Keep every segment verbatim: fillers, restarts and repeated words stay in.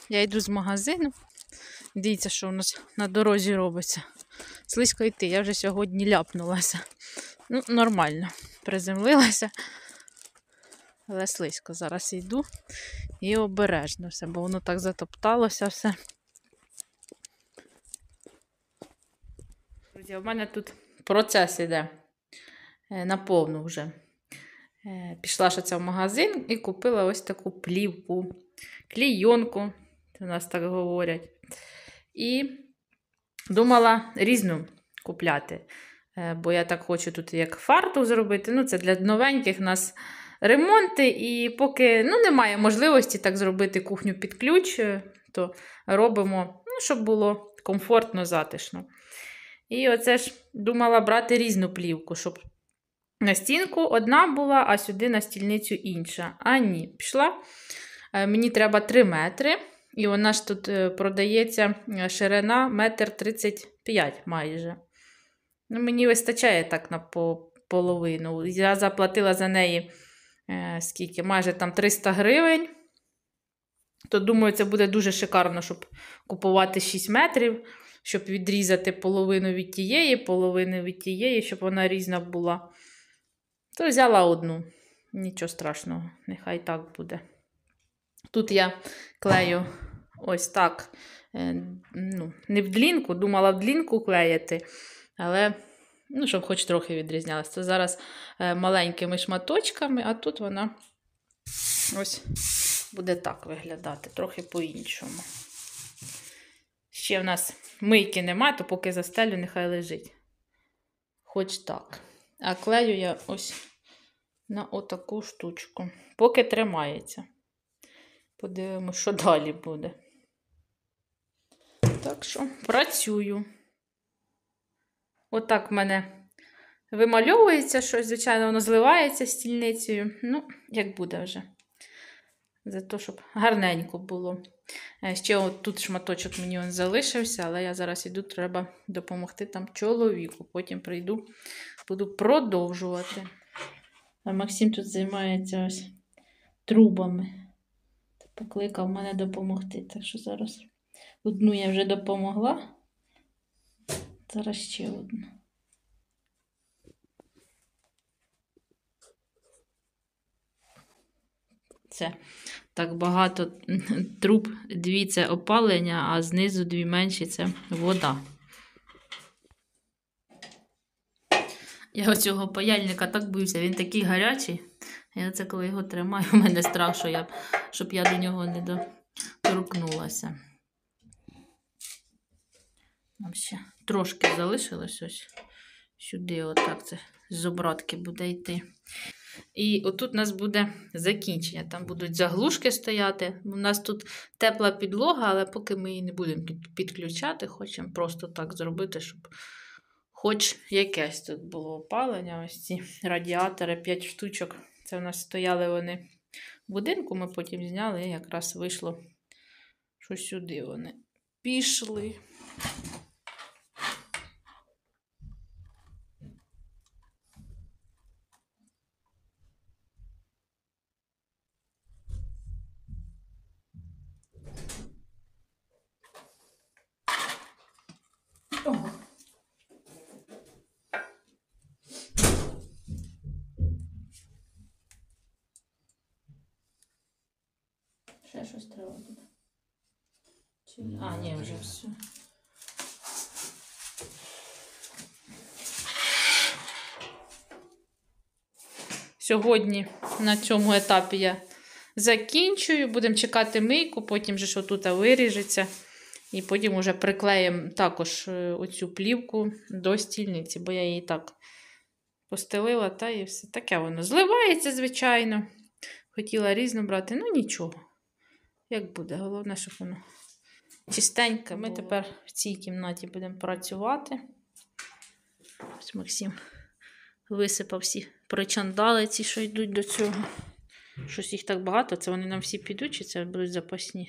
Я йду з магазину. Дивіться, що у нас на дорозі робиться. Слизько йти, я вже сьогодні ляпнулася. Ну, нормально. Приземлилася. Але слизько. Зараз йду і обережно все, бо воно так затопталося все. Друзі, у мене тут процес іде наповну вже. Пішла ще це в магазин і купила ось таку плівку, клійонку, у нас так говорять. І думала різну купляти, бо я так хочу тут як фартух зробити. Ну, це для новеньких у нас ремонти, і поки ну, немає можливості так зробити кухню під ключ, то робимо, ну, щоб було комфортно, затишно. І оце ж думала брати різну плівку, щоб на стінку одна була, а сюди на стільницю інша. А ні, пішла. Мені треба три метри. І вона ж тут продається ширина метр тридцять п'ять майже. Ну, мені вистачає так на половину. Я заплатила за неї е, скільки? Майже там триста гривень. То, думаю, це буде дуже шикарно, щоб купувати шість метрів, щоб відрізати половину від тієї, половину від тієї, щоб вона різна була. То взяла одну. Нічого страшного, нехай так буде. Тут я клею ось так, ну, не в длінку, думала в длінку клеїти, але, ну, щоб хоч трохи відрізнялося. Це зараз маленькими шматочками, а тут вона ось буде так виглядати, трохи по-іншому. Ще в нас мийки немає, то поки застелю, нехай лежить. Хоч так. А клею я ось на отаку штучку. Поки тримається. Подивимося, що далі буде. Так що працюю. Отак в мене вимальовується щось, звичайно, воно зливається стільницею. Ну, як буде вже. За те, щоб гарненько було. Ще от тут шматочок мені він залишився, але я зараз йду, треба допомогти там чоловіку. Потім прийду, буду продовжувати. А Максим тут займається ось трубами. Покликав мене допомогти. Так що зараз одну я вже допомогла. Зараз ще одну. Це так багато труб. Дві це опалення, а знизу дві менші це вода. Я оцього паяльника так боюся, він такий гарячий. Я це коли його тримаю, у мене страх, що я, щоб я до нього не доторкнулася. Там ще трошки залишилось ось сюди, отак це з обратки буде йти. І отут у нас буде закінчення. Там будуть заглушки стояти. У нас тут тепла підлога, але поки ми її не будемо підключати, хочемо просто так зробити, щоб хоч якесь тут було опалення. Ось ці радіатори, п'ять штучок. Це у нас стояли вони в будинку, ми потім зняли, і якраз вийшло, що сюди вони пішли. Ого. Ще щось треба буде. Чи... А, ні, вже все. Сьогодні на цьому етапі я закінчую. Будемо чекати мийку, потім же що тут виріжеться. І потім вже приклеїмо також оцю плівку до стільниці, бо я її так постелила, та і все. Таке воно зливається, звичайно. Хотіла різно брати, ну нічого. Як буде, головне, щоб воно чистенько. Ми тепер в цій кімнаті будемо працювати. Ось Максим висипав всі причандали, ці, що йдуть до цього. Щось їх так багато, це вони нам всі підуть, чи це будуть запасні?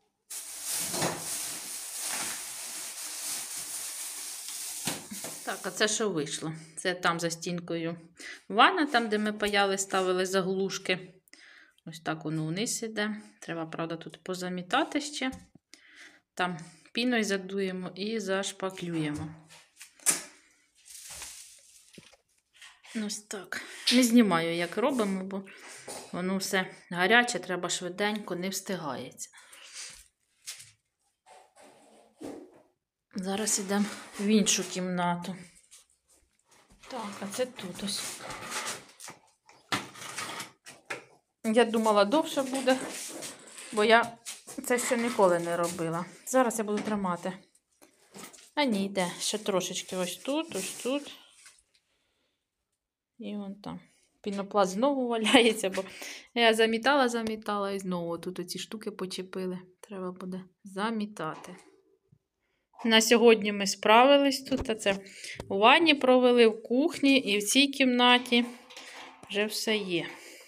Так, а це що вийшло? Це там за стінкою ванна, там, де ми паяли, ставили заглушки. Ось так воно вниз іде. Треба, правда, тут позамітати ще. Там піною задуємо і зашпаклюємо. Ось так. Не знімаю, як робимо, бо воно все гаряче, треба швиденько, не встигається. Зараз йдемо в іншу кімнату. Так, а це тут ось. Я думала, довше буде, бо я це ще ніколи не робила. Зараз я буду тримати. А ні, йде ще трошечки ось тут, ось тут. І вон там. Пінопласт знову валяється, бо я замітала, замітала і знову тут оці штуки почепили. Треба буде замітати. На сьогодні ми справились тут. А це у ванні провели, в кухні і в цій кімнаті вже все є.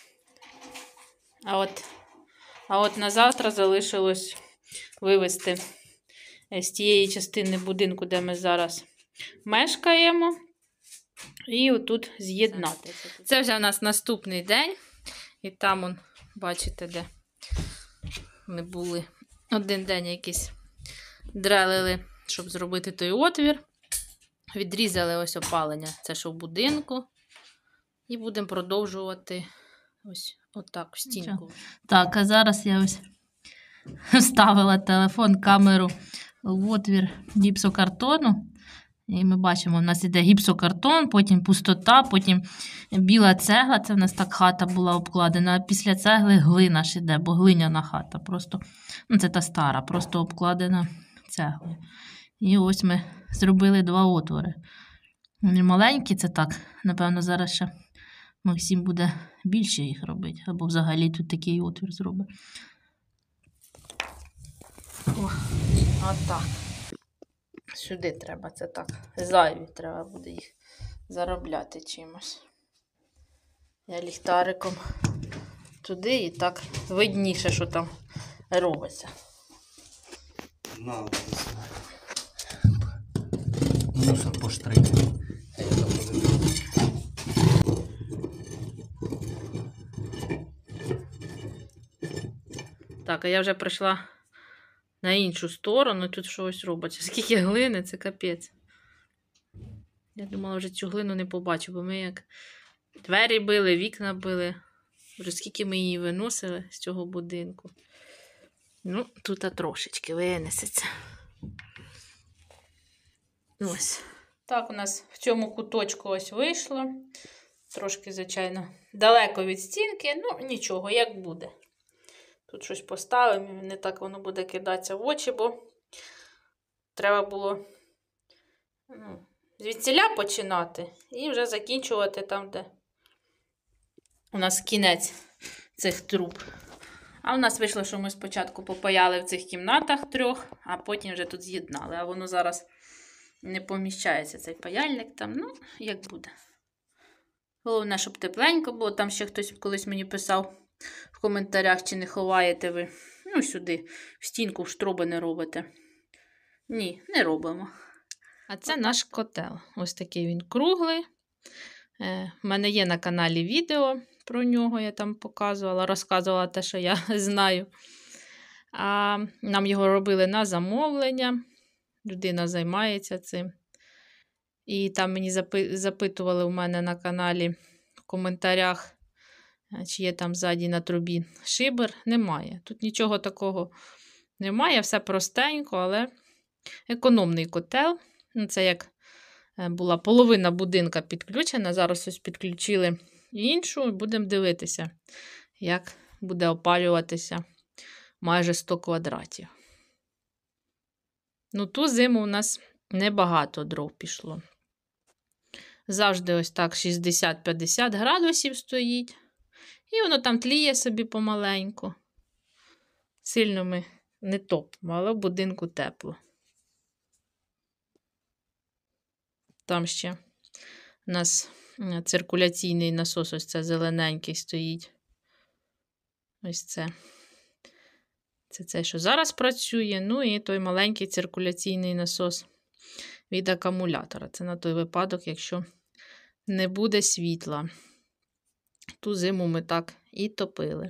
А от, а от на завтра залишилось вивезти з тієї частини будинку, де ми зараз мешкаємо, і отут з'єднати. Це вже у нас наступний день. І там, он, бачите, де ми були один день якийсь дрелили, щоб зробити той отвір. Відрізали ось опалення, це що в будинку. І будемо продовжувати ось отак в стінку. Так, а зараз я ось вставила телефон, камеру в отвір гіпсокартону. І ми бачимо, у нас іде гіпсокартон, потім пустота, потім біла цегла. Це в нас так хата була обкладена. А після цегли глина ж іде, бо глиняна хата. Просто, ну це та стара, просто обкладена цеглою. І ось ми зробили два отвори. Вони маленькі, це так. Напевно, зараз ще Максим буде більше їх робити. Або взагалі тут такий отвір зробить. О, отак. Сюди треба, це так. Зайві треба буде їх заробляти чимось. Я ліхтариком туди і так видніше, що там робиться. Надо. Мусор поштрити. Так, а я вже прийшла на іншу сторону, тут щось робиться. Скільки глини, це капець. Я думала, вже цю глину не побачу, бо ми як двері били, вікна били. Вже скільки ми її виносили з цього будинку. Ну, тут трошечки винесеться. Ось. Так, у нас в цьому куточку ось вийшло. Трошки, звичайно, далеко від стінки. Ну, нічого, як буде. Тут щось поставимо, не так воно буде кидатися в очі, бо треба було ну, звідсіля починати і вже закінчувати там, де у нас кінець цих труб. А у нас вийшло, що ми спочатку попаяли в цих кімнатах трьох, а потім вже тут з'єднали. А воно зараз не поміщається, цей паяльник там, ну, як буде. Головне, щоб тепленько було. Там ще хтось колись мені писав в коментарях, чи не ховаєте ви, ну, сюди, в стінку, в штроби не робите. Ні, не робимо. А це наш котел. Ось такий він круглий. Е, в мене є на каналі відео про нього, я там показувала, розказувала те, що я знаю. А нам його робили на замовлення. Людина займається цим. І там мені запи- запитували у мене на каналі в коментарях, чи є там ззаді на трубі шибер. Немає. Тут нічого такого немає, все простенько, але економний котел. Це як була половина будинка підключена, зараз ось підключили іншу, і будемо дивитися, як буде опалюватися майже сто квадратів. Ну, ту зиму у нас небагато дров пішло. Завжди ось так шістдесят-п'ятдесят градусів стоїть. І воно там тліє собі помаленьку. Сильно ми не топимо, але в будинку тепло. Там ще у нас циркуляційний насос, ось це зелененький стоїть. Ось це. Це те, що зараз працює. Ну і той маленький циркуляційний насос. від акумулятора. Це на той випадок, якщо не буде світла. Ту зиму ми так і топили.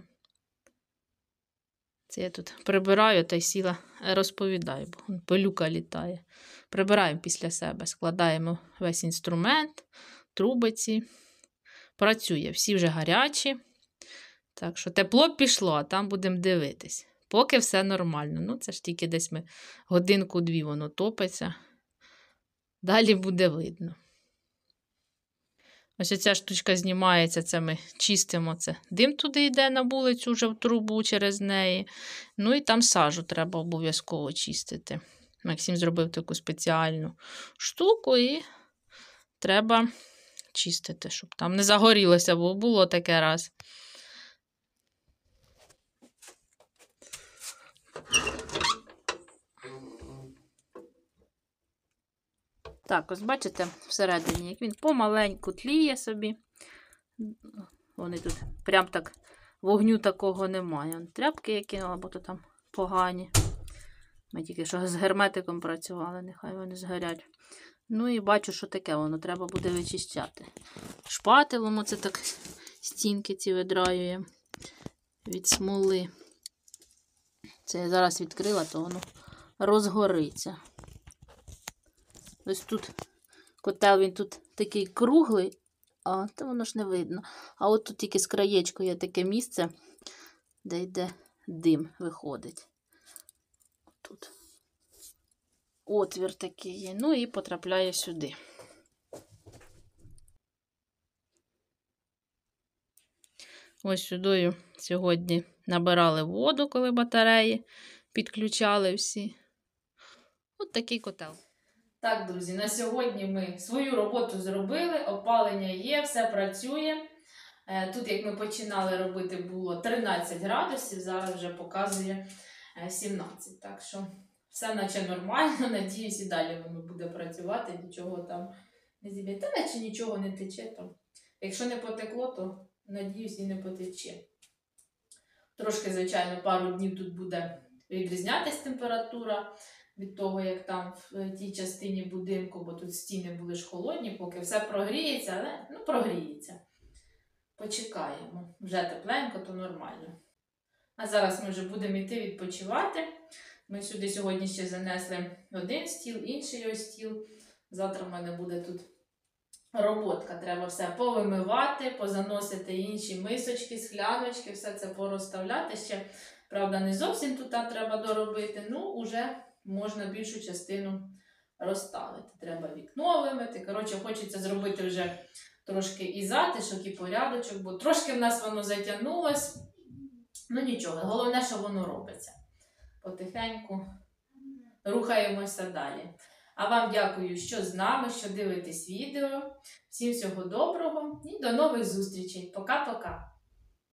Це я тут прибираю та й сіла розповідаю, бо пилюка літає. Прибираємо після себе, складаємо весь інструмент, трубиці. Працює, всі вже гарячі. Так що тепло пішло, а там будемо дивитись. Поки все нормально. Ну, це ж тільки десь ми годинку-дві воно топиться. Далі буде видно. Ось ця штучка знімається, це ми чистимо. Це дим туди йде на вулицю, вже в трубу через неї. Ну і там сажу треба обов'язково чистити. Максим зробив таку спеціальну штуку і треба чистити, щоб там не загорілося, бо було таке раз. Так, ось бачите, всередині, як він помаленьку тліє собі. Вони тут прям так, вогню такого немає. Вон тряпки я кинула, бо то там погані. Ми тільки що з герметиком працювали, нехай вони згорять. Ну і бачу, що таке воно, треба буде вичищати. Шпателом оце так стінки ці видраює від смоли. Це я зараз відкрила, то воно розгориться. Ось тут котел, він тут такий круглий, а то воно ж не видно. А от тут тільки з краєчку є таке місце, де йде дим, виходить. Тут отвір такий є, ну і потрапляє сюди. Ось сюди сьогодні набирали воду, коли батареї підключали всі. От такий котел. Так, друзі, на сьогодні ми свою роботу зробили, опалення є, все працює. Тут, як ми починали робити, було тринадцять градусів, зараз вже показує сімнадцять. Так що все наче нормально, надіюсь, і далі воно буде працювати, нічого там не зіб'є. Та наче нічого не тече там. Якщо не потекло, то, надіюсь, і не потече. Трошки, звичайно, пару днів тут буде відрізнятися температура від того, як там в тій частині будинку, бо тут стіни були ж холодні, поки все прогріється, але ну, прогріється. Почекаємо. Вже тепленько, то нормально. А зараз ми вже будемо йти відпочивати. Ми сюди сьогодні ще занесли один стіл, інший ось стіл. Завтра в мене буде тут роботка. Треба все повимивати, позаносити інші мисочки, скляночки, все це порозставляти. Ще, правда, не зовсім тут треба доробити, ну, уже можна більшу частину розставити. Треба вікно вимити. Коротше, хочеться зробити вже трошки і затишок, і порядочок, бо трошки в нас воно затягнулось. Ну нічого, головне, що воно робиться. Потихеньку рухаємося далі. А вам дякую, що з нами, що дивитесь відео. Всім всього доброго і до нових зустрічей. Пока-пока!